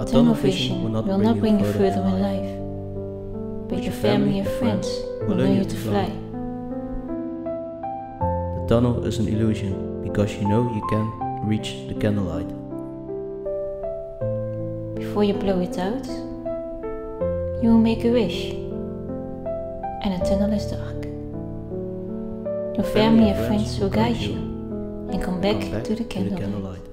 tunnel vision will not bring you further in life, but your family and friends will learn you to fly. The tunnel is an illusion because you know you can reach the candlelight. Before you blow it out, you will make a wish, and the tunnel is dark. Your family and friends will guide you and come back to the candlelight.